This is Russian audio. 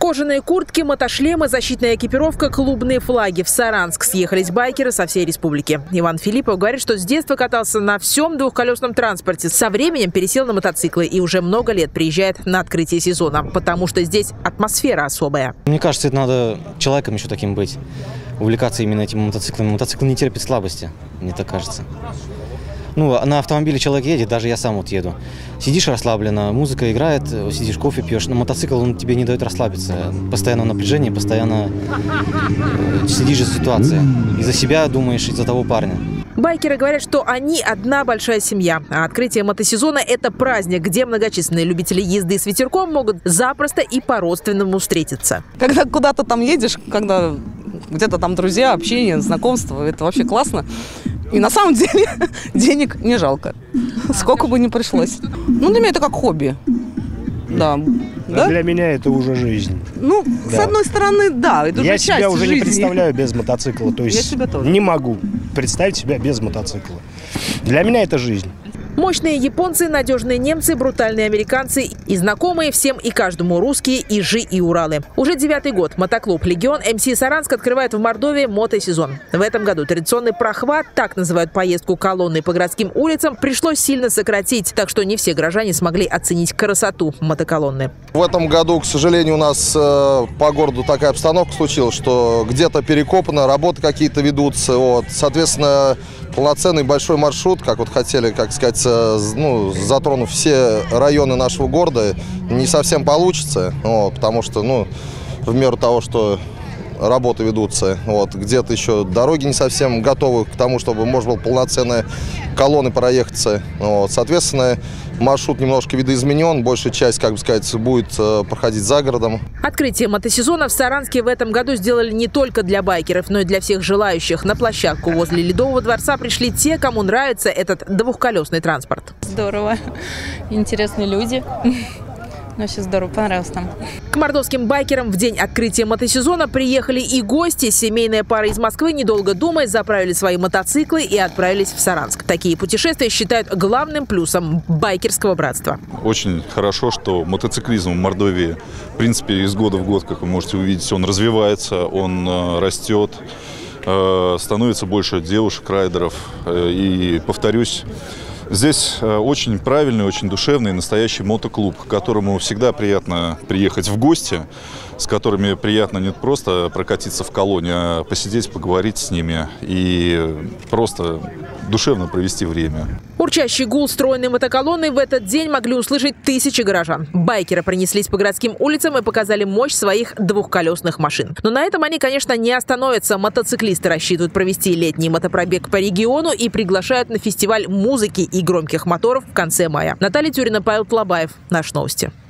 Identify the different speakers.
Speaker 1: Кожаные куртки, мотошлемы, защитная экипировка, клубные флаги. В Саранск съехались байкеры со всей республики. Иван Филиппов говорит, что с детства катался на всем двухколесном транспорте. Со временем пересел на мотоциклы и уже много лет приезжает на открытие сезона, потому что здесь атмосфера особая.
Speaker 2: Мне кажется, это надо человеком еще таким быть. Увлекаться именно этим мотоциклом. Мотоцикл не терпит слабости, мне так кажется. На автомобиле человек едет, даже я сам вот еду. Сидишь расслабленно, музыка играет, сидишь, кофе пьешь. Но мотоцикл, он тебе не дает расслабиться. Постоянно напряжение, постоянно следишь за ситуацией. И за себя думаешь, и за того парня.
Speaker 1: Байкеры говорят, что они одна большая семья. А открытие мотосезона – это праздник, где многочисленные любители езды с ветерком могут запросто и по-родственному встретиться.
Speaker 3: Когда куда-то там едешь, когда где-то там друзья, общение, знакомство, это вообще классно. И на самом деле денег не жалко, сколько бы ни пришлось. Для меня это как хобби. Да.
Speaker 4: Для меня это уже жизнь.
Speaker 3: С одной стороны, да, это уже часть жизни.
Speaker 4: Я себя уже не представляю без мотоцикла. То есть
Speaker 3: я себя тоже
Speaker 4: не могу представить себя без мотоцикла. Для меня это жизнь.
Speaker 1: Мощные японцы, надежные немцы, брутальные американцы и знакомые всем и каждому русские Ижи и Уралы. Уже 9-й год мотоклуб «Легион» МС Саранск открывает в Мордовии мотосезон. В этом году традиционный прохват, так называют поездку колонной по городским улицам, пришлось сильно сократить, так что не все горожане смогли оценить красоту мотоколонны.
Speaker 5: В этом году, к сожалению, у нас по городу такая обстановка случилась, что где-то перекопано, работы какие-то ведутся. Соответственно, полноценный большой маршрут, как хотели, затронув все районы нашего города, не совсем получится, потому что, в меру того, что работы ведутся, где-то еще дороги не совсем готовы к тому, чтобы можно было полноценной колонны проехаться. Соответственно, маршрут немножко видоизменен, большая часть, будет проходить за городом.
Speaker 1: Открытие мотосезона в Саранске в этом году сделали не только для байкеров, но и для всех желающих. На площадку возле Ледового дворца пришли те, кому нравится этот двухколесный транспорт.
Speaker 6: Здорово, интересные люди. Вообще здорово, понравилось там.
Speaker 1: К мордовским байкерам в день открытия мотосезона приехали и гости. Семейная пара из Москвы, недолго думая, заправили свои мотоциклы и отправились в Саранск. Такие путешествия считают главным плюсом байкерского братства.
Speaker 7: Очень хорошо, что мотоциклизм в Мордовии, в принципе, из года в год, как вы можете увидеть, он развивается, он растет, становится больше девушек, райдеров. И, повторюсь, здесь очень правильный, очень душевный, настоящий мотоклуб, к которому всегда приятно приехать в гости, с которыми приятно не просто прокатиться в колонне, а посидеть, поговорить с ними и просто душевно провести время.
Speaker 1: Урчащий гул стройной мотоколонны в этот день могли услышать тысячи горожан. Байкеры пронеслись по городским улицам и показали мощь своих двухколесных машин. Но на этом они, конечно, не остановятся. Мотоциклисты рассчитывают провести летний мотопробег по региону и приглашают на фестиваль музыки и громких моторов в конце мая. Наталья Тюрина, Павел Тлабаев. Наши новости.